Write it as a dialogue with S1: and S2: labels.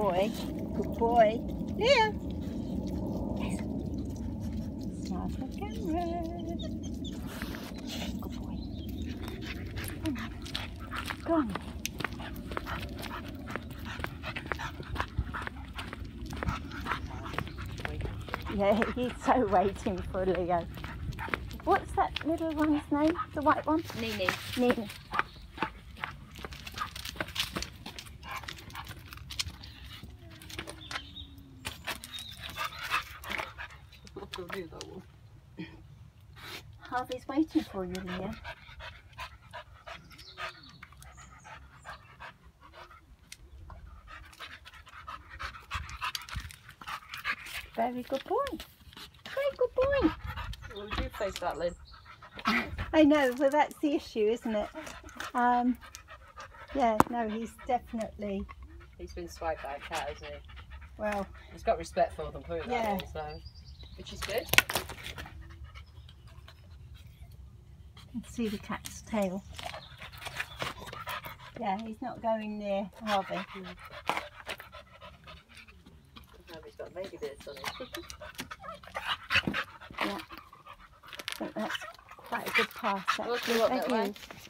S1: boy. Good boy. Leo. Yes. Smile for the camera. Good boy. Come on. Go on. Yeah, he's so waiting for Leo. What's that little one's name? The white one?
S2: Nini.
S1: Nini. Harvey's waiting for you, Leo. Very good boy. Very good boy.
S2: What would you face that, Lynn?
S1: I know, well that's the issue, isn't it? Yeah, no, he's definitely...
S2: He's been swiped by a cat, hasn't he?
S1: Well...
S2: He's got respect for them, put it
S1: yeah.
S2: that way, so... Which is good.
S1: You can see the cat's tail. Yeah, he's not going near Harvey.
S2: Harvey's got baby bits on him.
S1: Yeah, I think that's quite a good pass.
S2: We'll do what that way.